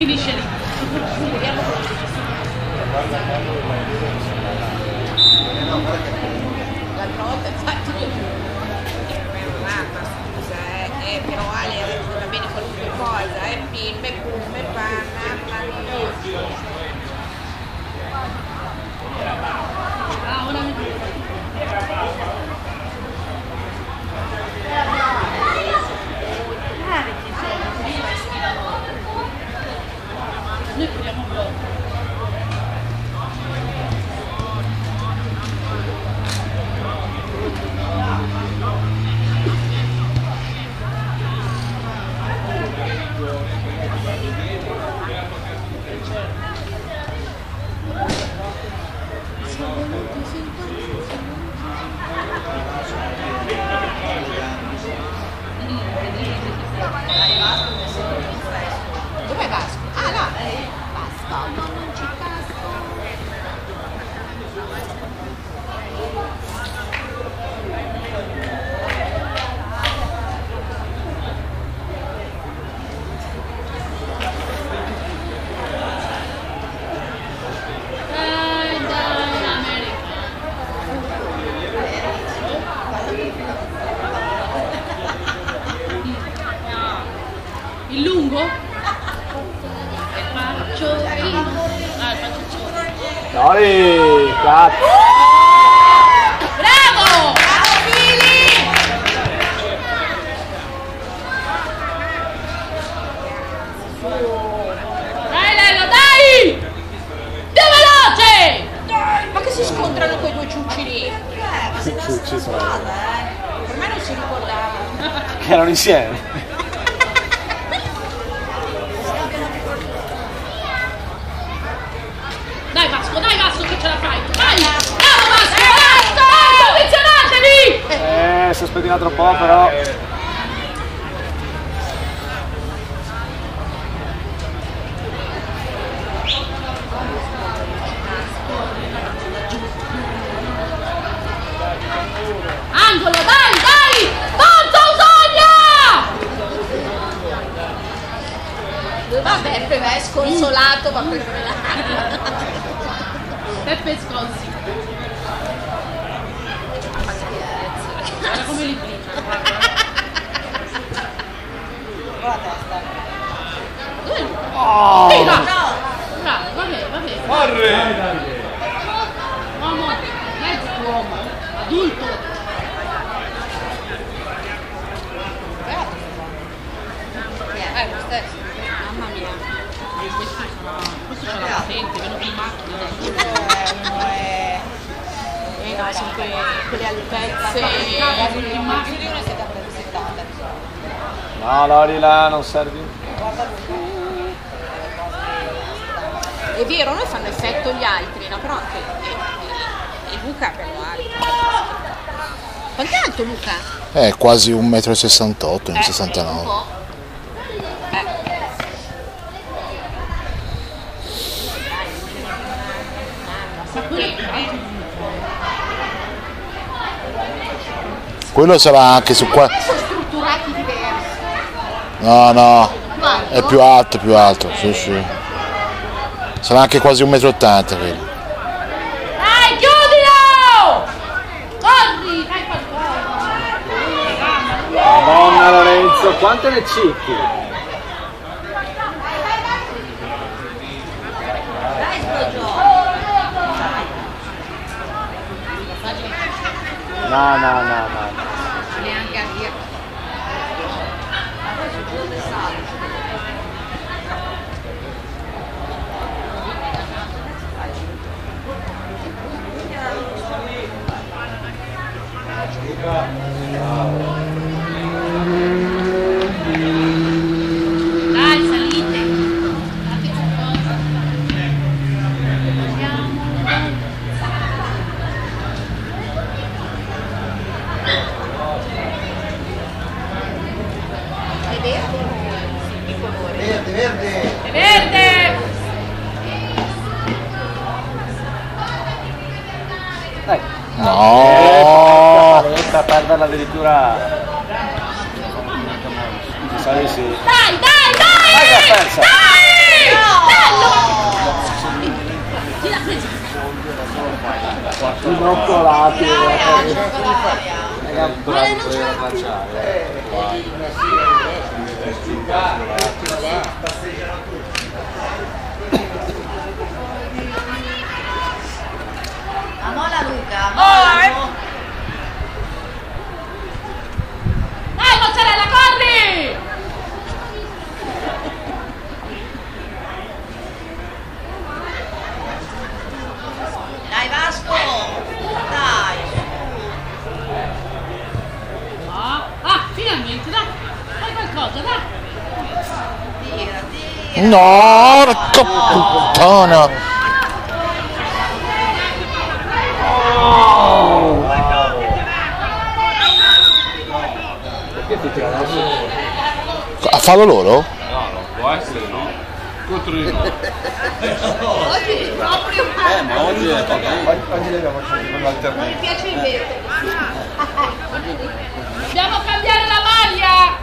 Finisce lì. Vediamo come l'altra volta infatti mamma scusa però Ale va bene qualunque cosa film e boom e bam, mamma mia. Ah, ora mi noi vogliamo un po'. Dov'è Vasco? Ah là! Vasco, no, non ci casco! Dai, America! Il lungo? Il facciolino. Ah, il facciolino. Dai, cazzo! Bravo! Bravo Fili! Dai Lello, dai! Più veloce! Dai! Ma che si scontrano quei due ciucci lì? Ciucci sono. Per me non si ricordava. Che erano insieme. Dai Vasco che ce la fai! Vai! Bravo Vasco! Posizionatevi! Si è spettinato un po' però. Angolo, dai! Forza Usonia! Vabbè, è sconsolato, ma per Peppe Sconsi. Guarda come li brinca, guarda. Dove è Luca? Oh! Bravo, vabbè. Corre! Uomo, mezzo uomo, adulto. Lo stesso. Mamma mia. Questo c'è la patente, venuto in macchina. No, sono quelle altezze in macchina. No, Lori là non servi. È vero, noi fanno effetto gli altri, no? Però anche e Luca è bello alto. Quanto è alto Luca? È quasi 1,68 m, 1,69 m. Quello sarà anche su qua. Sono strutturati diversi. No, è più alto, sì. Sarà anche quasi 1,80 m quello. Dai, chiudilo! Corri, fai qualcosa. Madonna Lorenzo, quante ne cicchi? No. Neanche a dire. Dai, salite. Fate qualcosa. È verde? Che colore? Verde! È verde! Dai. No! Paletta, perderla addirittura. Mi sa di sì. Dai! Dai che ha perso! Dai! Inoccolati. Amola Luca, Dai mozzarella, corri! dai Vasco, dai. Finalmente, dai! Fai qualcosa, dai! Tira. No, porca puttana! Perché ti tirano su? A fallo loro? No, non può essere no. Contro di noi. Oggi proprio Ma oggi è Oggi dobbiamo fare un'alternativa. mi piace il verde. Dobbiamo cambiare la maglia!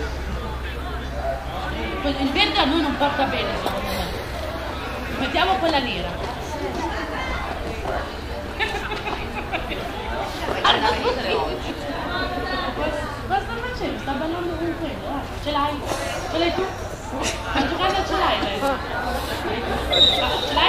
Il verde a noi non porta bene, secondo me. Mettiamo quella nera. Cosa sta facendo? Sta ballando con quello, dai. Ce l'hai? Ce l'hai tu? A giocare ce l'hai lei? Ce l'hai?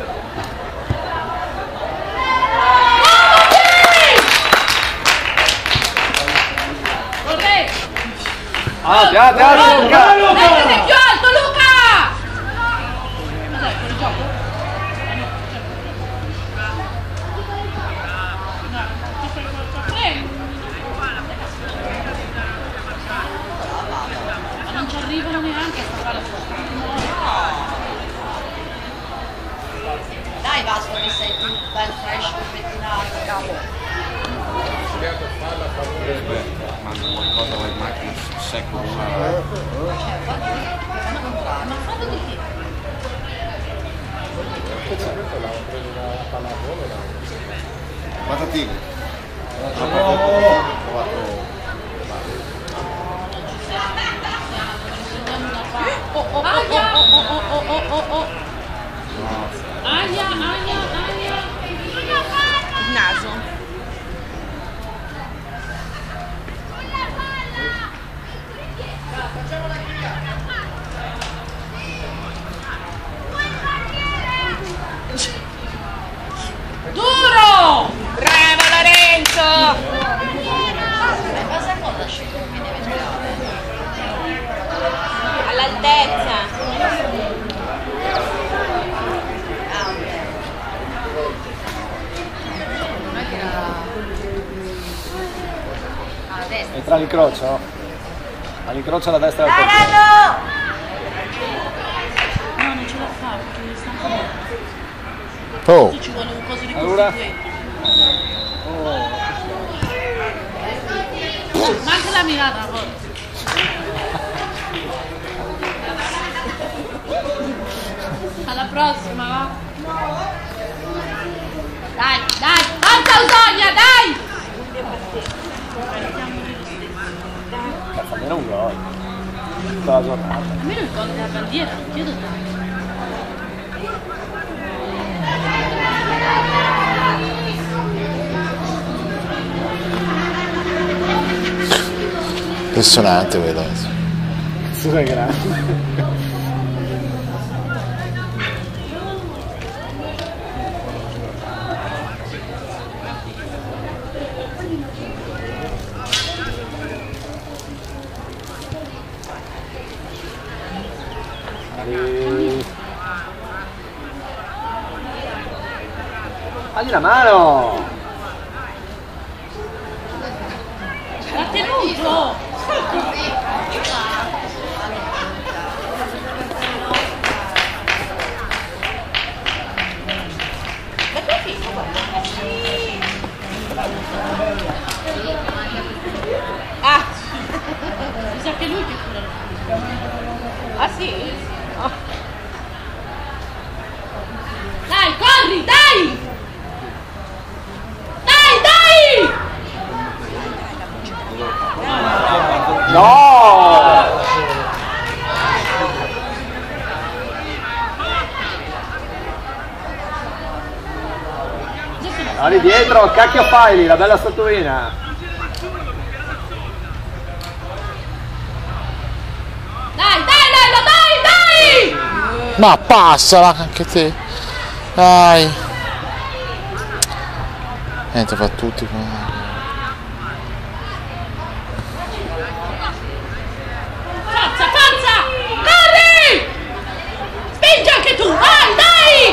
Corre! Alti, Luca! Mettete più alto, Luca! Cos'è, fuori gioco? Ma non ci arrivano neanche a fare la Dai Vasco che sei tu, bel fresh, pettinato. Manda qualcosa alla macchina secco una. Ma fatto di che? Patatine. Aia! Il naso. Duro! Bravo Lorenzo! Cosa cosa scemo che deve giocare? All'altezza. A destra. Entra all'incrocio? All'incrocio alla destra del portiere. No, non ce la fa perché sta Oh, ci vuole un coso di Allora? costituente. Manca la mirata, poi. Alla prossima, va? Dai, alza Usonia, dai! Almeno un gol. Tutta la giornata. Almeno il gol della bandiera, non chiedo tanto. impressionante quello. Su è grande. Fagli la mano! L'ha tenuto! Ah! Mi sa che è lui che cura. Ah sì? Oh. Dai, corri, dai! Dai! No! Ari dietro, cacchio fai lì, la bella statuina. Dai, dai! Ma passala anche te. Dai. Niente, fa tutti qua. Forza! Corri! Spingi anche tu! Vai, dai!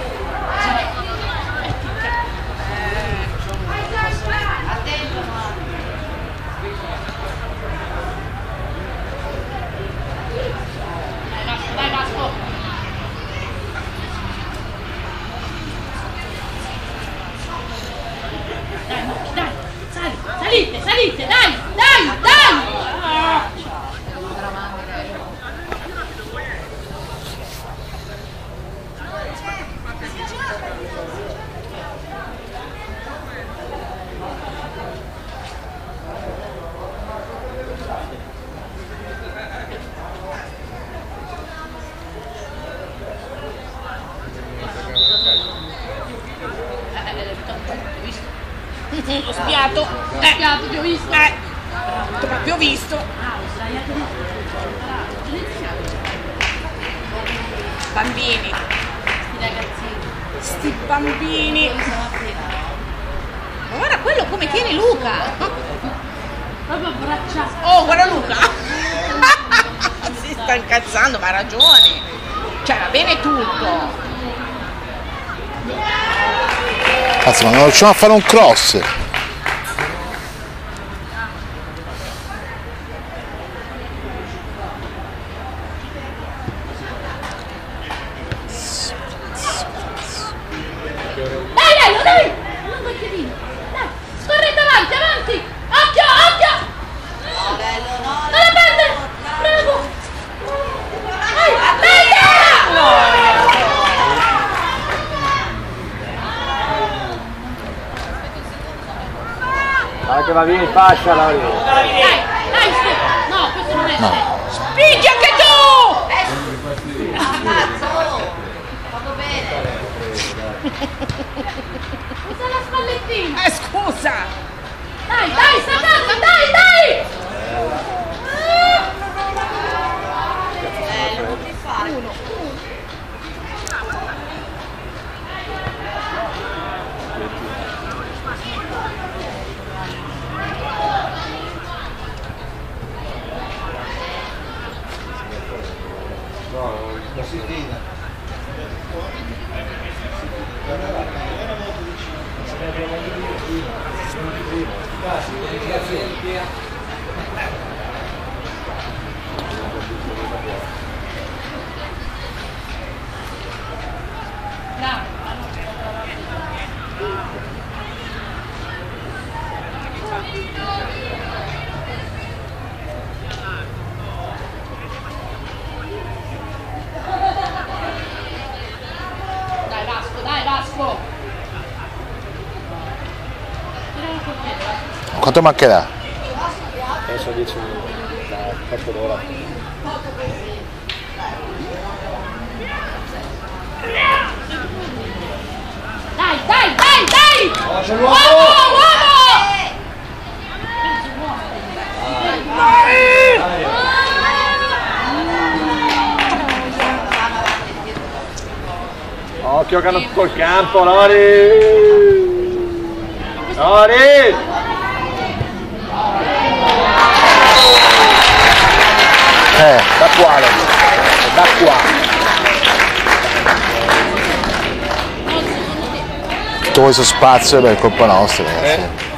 Dai, Vasco! Dai, salite, dai! L'ho spiato. Ti ho visto. T'ho proprio visto. Bambini. Sti bambini. Ma guarda quello come tiene Luca. Proprio abbracciato. Oh, guarda Luca. Si sta incazzando, ma ha ragione. Cioè, va bene tutto. Cazzo, ma non riusciamo a fare un cross. Dai! Non vai piedino. Dai, scorrete avanti! Occhio! Non la perdere! Bravo! Dai! Guarda che va via in fascia, Lauri. Dai, Stefano! No, questo non è Stefano! Spingi anche tu! Vado bene! Usa la spallettina! Scusa! Dai, sta calma, dai! Non ti fare. Uno. Dai Vasco! Quanto mancherà? Penso 10 minuti, dai, quarto d'ora. Dai! Uomo! Occhio che hanno tutto il campo, Lori! Da quale? Da qua. Tutto questo spazio è colpa nostra, ragazzi.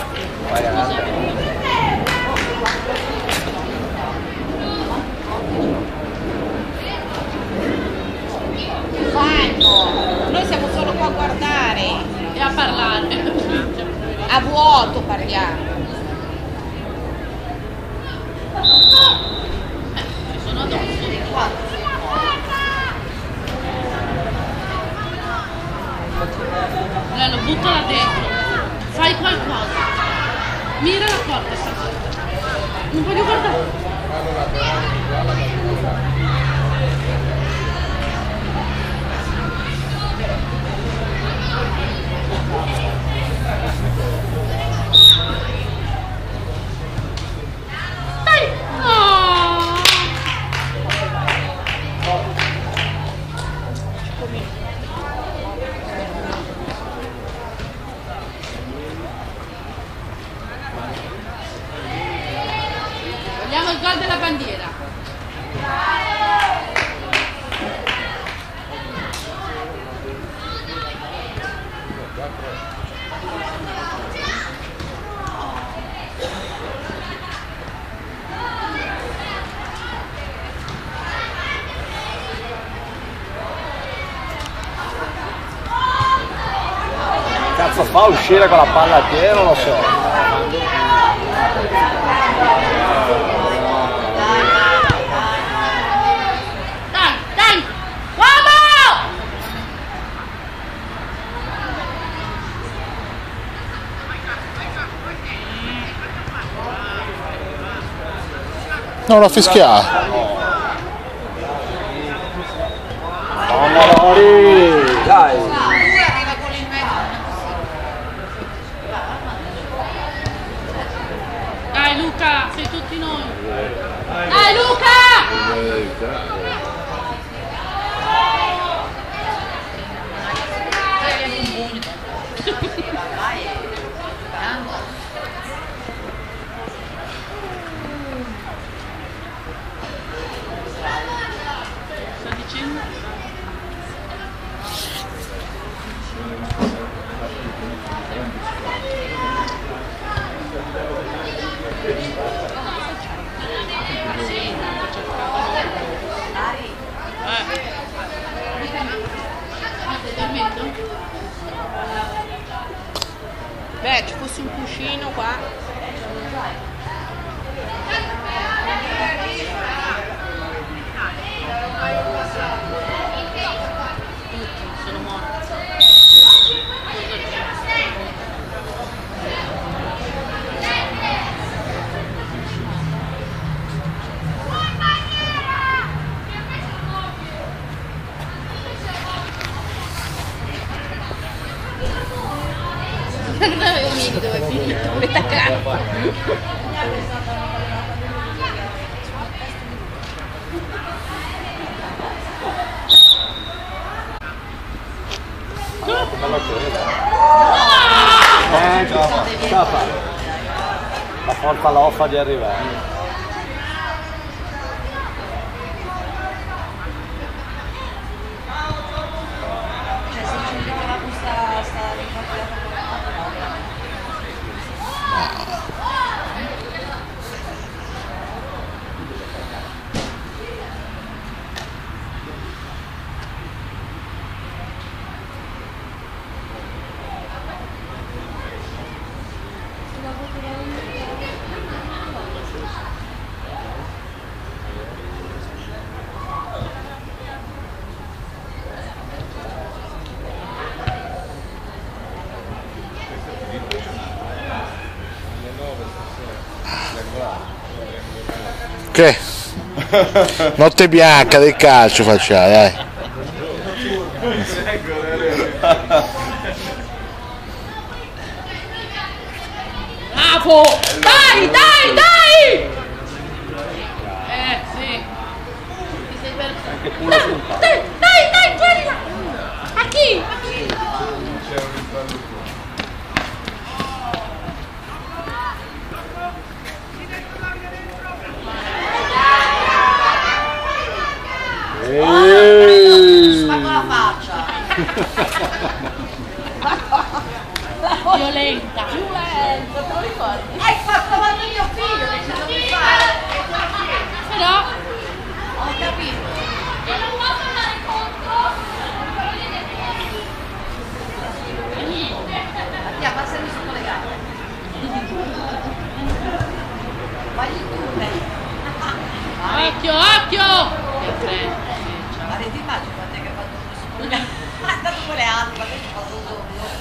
Noi siamo solo qua a guardare E a parlare. a vuoto parliamo. Ci sono addosso. Lello, buttala dentro. Fai qualcosa. Mira la porta stasera. Non voglio guardare. cazzo fa a uscire con la palla a piede, non lo so. Dai! Uomo! No, l'ho fischiato. Pomodori, dai. Dai Luca, sei tutti noi. Dai Luca! Sta dicendo? Beh, ci fosse un cuscino qua. Tutti sono morti. Non avevo niente dove è finito, dove attaccare. Ce la fa. La forza l'offa di arrivare. Che? Notte bianca del calcio facciamo, dai. Bravo! Dai! Sì. Ti sei perso. Dai, guarda! A chi? Ma con la faccia! Violenta. Violenta, te lo ricordi? Hai fatto male mio figlio, che ce devi fare? Però Ho capito. Mattia, passami sotto le gambe. Vai tu, occhio! ma ti immagini quante che ha fatto questo? Ha dato quelle altre, ma che ci fa tutto?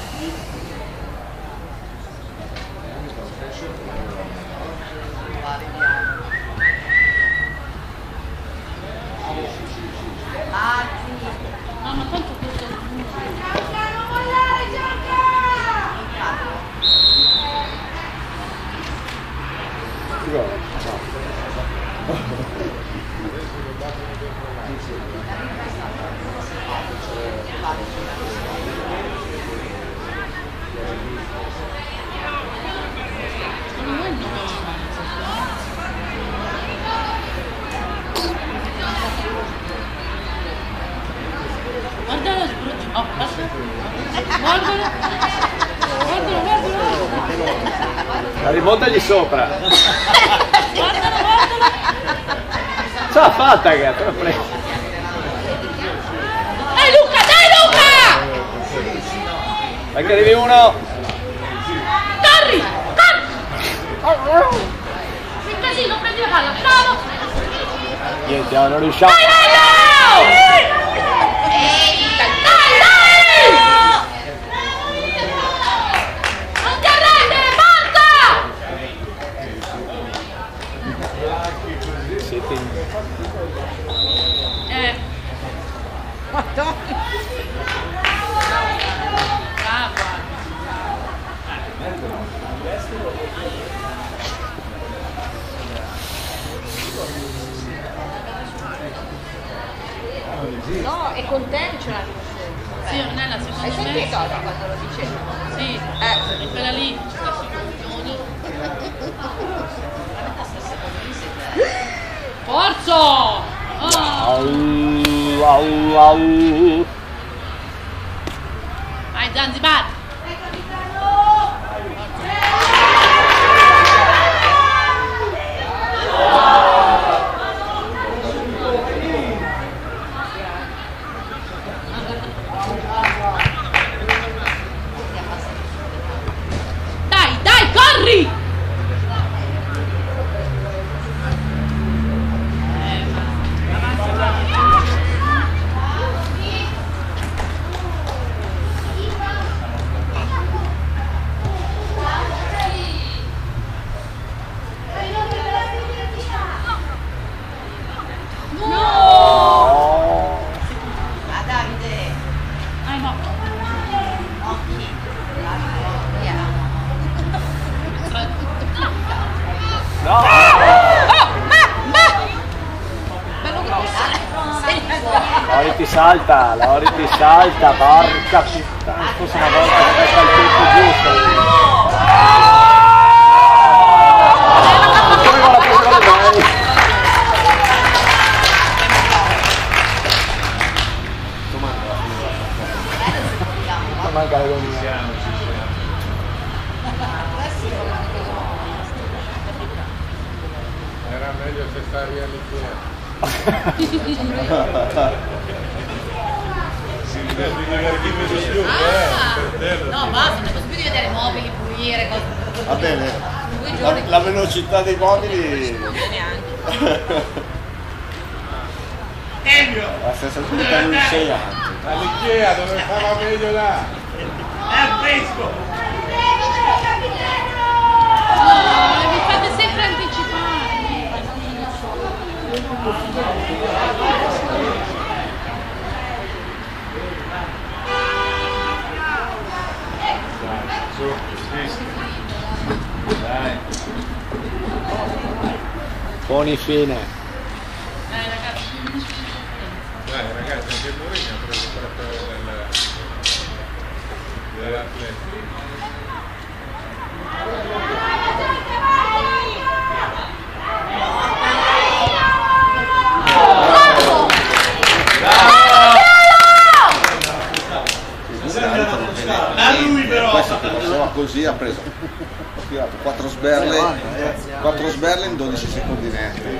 Va, vediamo. No, ma tanto questo guarda lo sbrucio. Oh, guardalo. La rimontagli sopra. Guardalo. Ce l'ha fatta, che te l'ho preso. Dai Luca! Dai che arrivi uno! Corri! Corri! Il casino, prendi la palla, bravo! Niente, non riusciamo. Dai! Non ti arrendere, forza! Siete in... Madonna. Bravo! No, è con te che ce l'ha. Sì, Ornella, Hai secondo me... sentito quando lo dicevo? Sì, è quella lì. Forza! Oh. Vai Zanzibar! Dai, corri! Ah, Davide! Ai no. Occhi! Via! No! Bello grosso. Lori ti salta, porca puttana, forse una volta che becca il tempo giusto. Come non la preso le mani? Non manca l'agonia. Era meglio se stavi all'Ikea. No, basta, non posso più di vedere mobili, pulire, cose. Va bene, 2 giorni. la velocità dei mobili la stessa cosa che avevo 6 anni. All'Ikea dove stava meglio là. No, mi fate sempre anticipare. Poni fine. Dai ragazzi, anche Mourinho ha preso proprio dell'Atletico. Questo che faceva così ha preso, ho tirato 4 sberle in 12 secondi netti.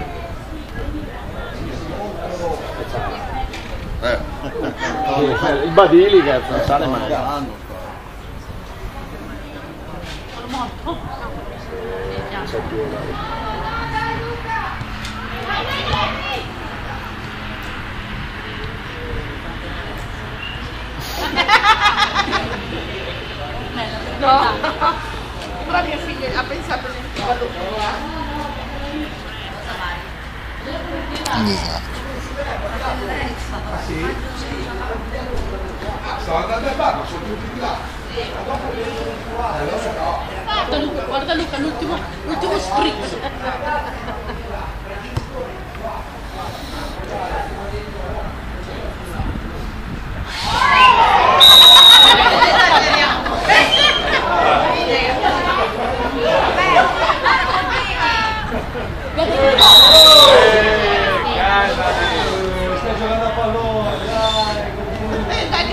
Il Badili che non sale mai. C'è più, No. Però mia figlia ha pensato nel vado Un disastro. Stavo andando al bar, ma sono tutti di là. Guarda Luca, l'ultimo spritz. Stai giocando a pallone, dai!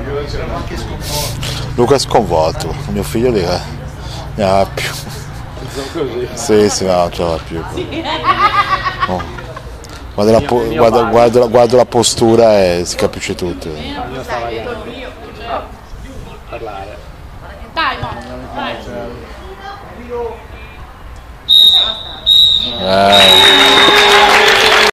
Luca è sconvolto, mio figlio ne ha più. mezzo, così. Sì, sì, no, non ce la fa più. Oh. Guardo la postura e si capisce tutto. Io stavo a parlare. Dai, no, dai.